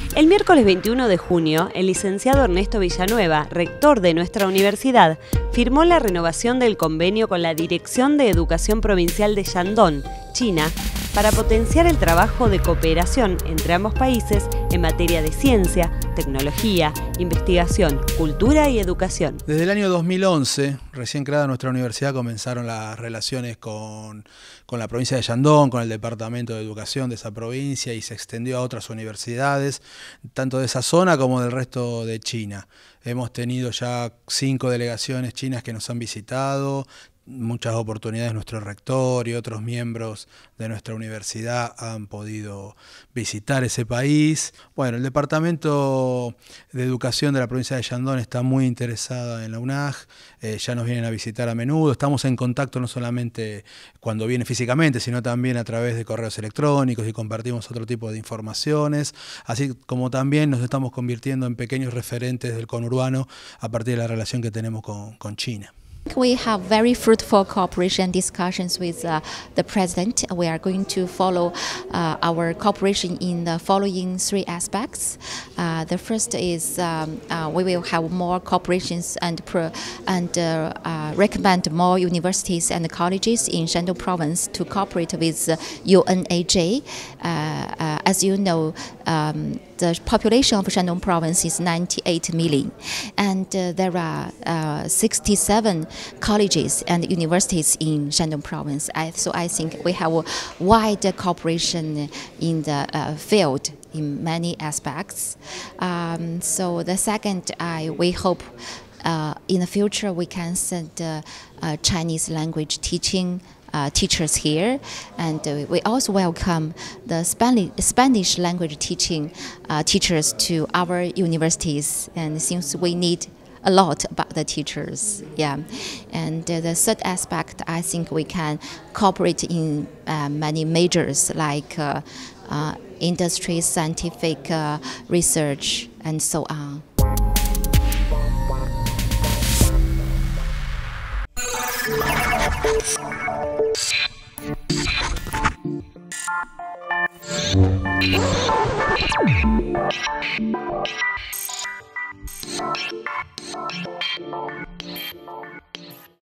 El miércoles 21 de junio, el licenciado Ernesto Villanueva, rector de nuestra universidad, firmó la renovación del convenio con la Dirección de Educación Provincial de Shandong, China, para potenciar el trabajo de cooperación entre ambos países en materia de ciencia, tecnología, investigación, cultura y educación. Desde el año 2011, recién creada nuestra universidad, comenzaron las relaciones con la provincia de Shandong, con el Departamento de Educación de esa provincia, y se extendió a otras universidades, tanto de esa zona como del resto de China. Hemos tenido ya 5 delegaciones chinas que nos han visitado, muchas oportunidades nuestro rector y otros miembros de nuestra universidad han podido visitar ese país. Bueno, el Departamento de Educación de la provincia de Shandong está muy interesada en la UNAG, ya nos vienen a visitar a menudo, estamos en contacto no solamente cuando viene físicamente, sino también a través de correos electrónicos y compartimos otro tipo de informaciones, así como también nos estamos convirtiendo en pequeños referentes del conurbano a partir de la relación que tenemos con China. We have very fruitful cooperation discussions with the President. We are going to follow our cooperation in the following 3 aspects. The first is we will have more cooperations and recommend more universities and colleges in Shandong Province to cooperate with UNAJ. As you know, the population of Shandong Province is 98 million, and there are 67 colleges and universities in Shandong Province. So I think we have a wide cooperation in the field in many aspects. So the second, we hope in the future we can send Chinese language teaching teachers here, and we also welcome the Spanish language teaching teachers to our universities, and since we need a lot about the teachers, yeah. And the third aspect, I think we can cooperate in many majors like industry, scientific research, and so on.